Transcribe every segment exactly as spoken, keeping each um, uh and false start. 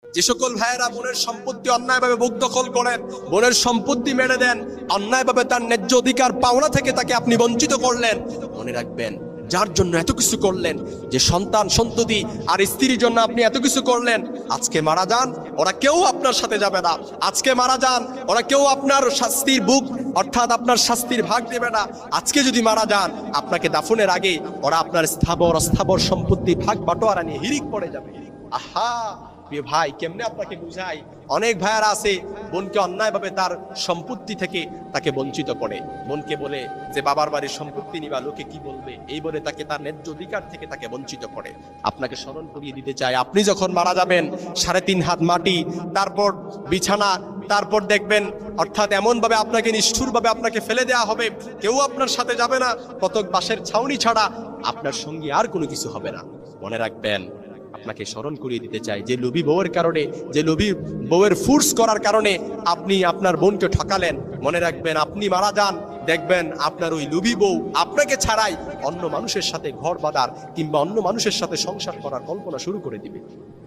যে সকল ভাইয়েরা বোনের সম্পত্তি অন্যায়ভাবে বুক দখল করেন, বোনের সম্পত্তি মেরে দেন, অন্যায়ভাবে তার ন্যায্য অধিকার পাওনা থেকে তাকে আপনি বঞ্চিত করলেন, মনে রাখবেন যার জন্য এত কিছু করলেন, যে সন্তান সন্ততি আর স্ত্রীর জন্য আপনি এত কিছু করলেন, আজকে মারা যান ওরা কেউ আপনার সাথে যাবে না। আজকে মারা যান ওরা কেউ আপনার শাস্তির বুক অর্থাৎ আপনার শাস্তির ভাগ দেবে না। আজকে যদি মারা যান আপনাকে দাফনের আগে ওরা আপনার স্থাবর অস্থাবর সম্পত্তি ভাগ বাটোয়ারা নিয়ে হিরিক পড়ে যাবে। আহা প্রিয় ভাই, কেমনে আপনাকে বুঝাই? অনেক ভাইয়ারা আছে বোনকে অন্যায়ভাবে তার সম্পত্তি থেকে তাকে বঞ্চিত করে। বোনকে বলে যে বাবার বাড়ির সম্পত্তি নিবা, লোকে কি বলবে, এই বলে তাকে তার ন্যায্য অধিকার থেকে তাকে বঞ্চিত করে। আপনাকে স্মরণ করিয়ে দিতে চাই, আপনি যখন মারা যাবেন সাড়ে তিন হাত মাটি, তারপর বিছানা, তারপর দেখবেন অর্থাৎ এমন ভাবে আপনাকে নিষ্ঠুরভাবে আপনাকে ফেলে দেওয়া হবে, কেউ আপনার সাথে যাবে না, কতক বাঁশের ছাউনি ছাড়া আপনার সঙ্গী আর কোনো কিছু হবে না। মনে রাখবেন, আপনাকে স্মরণ করিয়ে দিতে চাই, যে লোভী বউয়ের কারণে, যে লোভী বউয়ের ফোর্স করার কারণে আপনি আপনার বোনকে ঠকালেন, মনে রাখবেন আপনি মারা যান দেখবেন আপনার ওই লোভী বউ আপনাকে ছাড়াই অন্য মানুষের সাথে ঘর বাঁধার কিংবা অন্য মানুষের সাথে সংসার করার কল্পনা শুরু করে দিবে।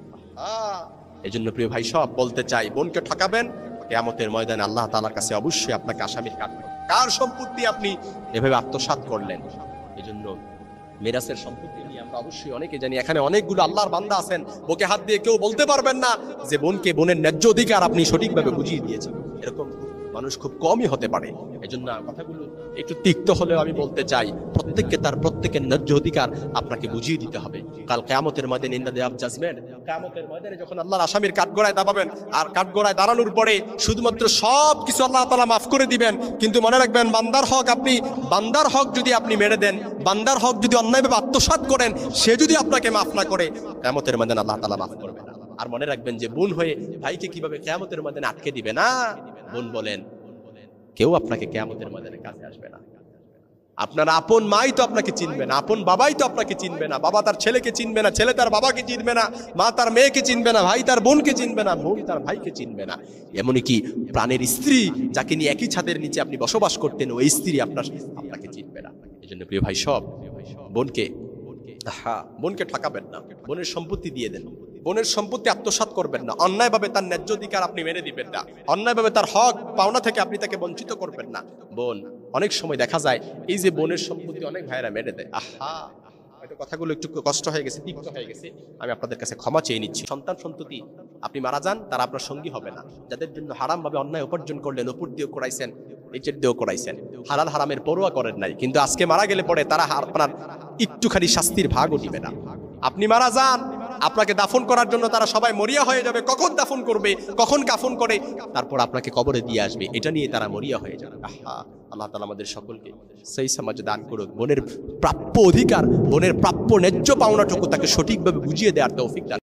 এই জন্য প্রিয় ভাই সব বলতে চাই, বোনকে ঠকাবেন, কিয়ামতের ময়দানে আল্লাহ তাআলার কাছে অবশ্যই আপনাকে আসামির কাটবে। কার সম্পত্তি আপনি এভাবে আত্মসাৎ করলেন? এই জন্য মিরাসের সম্পত্তি নিয়ে আমরা অবশ্যই অনেকে জানি, এখানে অনেকগুলো আল্লাহর বান্দা আছেন, বুকে হাত দিয়ে কেউ বলতে পারবেন না যে বোনকে বোনের ন্যায্য অধিকার আপনি সঠিকভাবে বুঝিয়ে দিয়েছেন। এরকম মানুষ খুব কমই হতে পারে। এই জন্য কথাগুলো একটু তিক্ত হলেও আমি বলতে চাই, প্রত্যেককে তার প্রত্যেকের ন্যায্য অধিকার আপনাকে বুঝিয়ে দিতে হবে। কাল কিয়ামতের ময়দানে in the day of judgement, কিয়ামতের ময়দানে যখন আল্লাহর আসামির কাঠগড়ায় দাঁড়াবেন, আর কাঠগড়ায় দাঁড়ানোর পরে শুধুমাত্র সব কিছু আল্লাহ তাআলা মাফ করে দিবেন, কিন্তু মনে রাখবেন বান্দার হক আপনি বান্দার হক যদি আপনি মেরে দেন, বান্দার হক যদি অন্যায়ভাবে আত্মসাৎ করেন, সে যদি আপনাকে মাফ না করে, কিয়ামতের ময়দানে আল্লাহ তাআলা মাফ করবে না। আর মনে রাখবেন যে বোন হয়ে ভাইকে কিভাবে কিয়ামতের ময়দানে আটকে দিবে না। বোন বলেন, কেউ আপনাকে কিয়ামতের ময়দানে কাছে আসবে না। আপনার আপন মাই তো আপনাকে চিনবে না, আপন বাবাই তো আপনাকে চিনবে না, বাবা তার ছেলেকে চিনবে না, ছেলে তার বাবাকে চিনবে না, মা তার মেয়েকে চিনবে না, ভাই তার বোনকে চিনবে না, বোন তার ভাইকে চিনবে না। এমনকি প্রাণের স্ত্রী যাকে নিয়ে একই ছাদের নিচে আপনি বসবাস করতেন, ওই স্ত্রী আপনার আপনাকে চিনবে না। এই জন্য প্রিয় ভাই সব, বোনকে হ্যাঁ বোনকে ঠকাবেন না, বোনের সম্পত্তি দিয়ে দেন, বোনের সম্পত্তি আত্মসাৎ করবেন না, অন্যায়ভাবে তার ন্যায্য অধিকার আপনি মেনে দিবেন না, অন্যায়ভাবে তার হক পাওনা থেকে আপনি তাকে বঞ্চিত করবেন না। বোন অনেক সময় দেখা যায় এই যে বোনের সম্পত্তি অনেক ভাইয়েরা মেরে দেয়। আহা, হয়তো কথাগুলো একটু কষ্ট হয়ে গেছে, তিক্ত হয়ে গেছে, আমি আপনাদের কাছে ক্ষমা চেয়ে নিচ্ছি। সন্তান সন্ততি আপনি মারা যান, তারা আপনার সঙ্গী হবে না। যাদের জন্য হারাম ভাবে অন্যায় উপার্জন করলেন, উপর দিয়েও করাইছেন, নিচের দিয়েও করাইছেন, হালাল হারামের পরোয়া করেন নাই, কিন্তু আজকে মারা গেলে পরে তারা আপনার একটুখানি শাস্তির ভাগও দিবে না। আপনি মারা যান, আপনাকে দাফন করার জন্য তারা সবাই মরিয়া হয়ে যাবে, কখন দাফন করবে, কখন কাফন করে, তারপর আপনাকে কবরে দিয়ে আসবে, এটা নিয়ে তারা মরিয়া হয়ে যাবে। আহা, আল্লাহ তাআলা আমাদের সকলকে সেই সমাজ দান করুক, বোনের প্রাপ্য অধিকার, বোনের প্রাপ্য ন্যায্য পাওনাটুকু তাকে সঠিকভাবে বুঝিয়ে দেওয়ার তৌফিক দান।